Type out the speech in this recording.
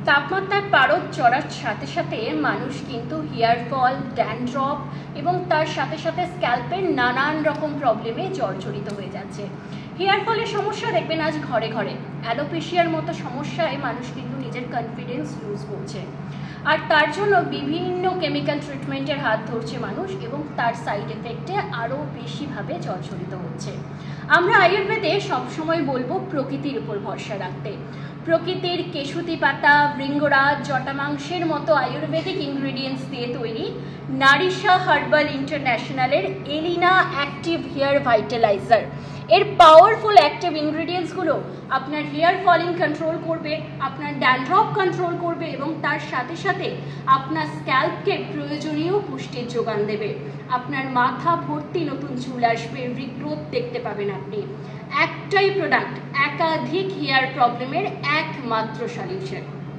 তাপমাত্রার পারদ চড়ার সাথে সাথে মানুষ কিন্তু হেয়ার ফল, ড্যান্ড্রফ এবং তার সাথে সাথে স্ক্যাল্পের নানান রকম প্রবলেমে জর্জরিত হয়ে যাচ্ছে। হেয়ার ফলের সমস্যা দেখবেন আজ ঘরে ঘরে। অ্যালোপেশিয়ার মতো সমস্যায় মানুষ কিন্তু নিজের কনফিডেন্স লুজ করছে, আর তার জন্য বিভিন্ন কেমিক্যাল ট্রিটমেন্টের হাত ধরছে মানুষ এবং তার সাইড এফেক্টে আরও বেশিভাবে জর্জরিত হচ্ছে। আমরা আয়ুর্বেদে সবসময় বলবো প্রকৃতির উপর ভরসা রাখতে। প্রকৃতির কেশুতি পাতা, ভৃঙ্গরাজ, জটা মাংসের মতো আয়ুর্বেদিক ইনগ্রিডিয়েন্টস দিয়ে তৈরি নারিশা হার্বাল ইন্টারন্যাশনালের এলিনা অ্যাক্টিভ হেয়ার ভাইটালাইজার। এর পাওয়ারফুল অ্যাক্টিভ ইনগ্রিডিয়েন্টসগুলো আপনার হেয়ার ফলিং কন্ট্রোল করবে, আপনার ড্যান্ড্রফ কন্ট্রোল করবে এবং তার সাথে সাথে আপনার স্ক্যাল্পকে প্রয়োজনীয় পুষ্টির যোগান দেবে। আপনার মাথা ভর্তি নতুন চুল আসবে, রিগ্রোথ দেখতে পাবেন আপনি। একটাই প্রোডাক্ট, একাধিক হেয়ার প্রবলেমের একমাত্র সলিউশন।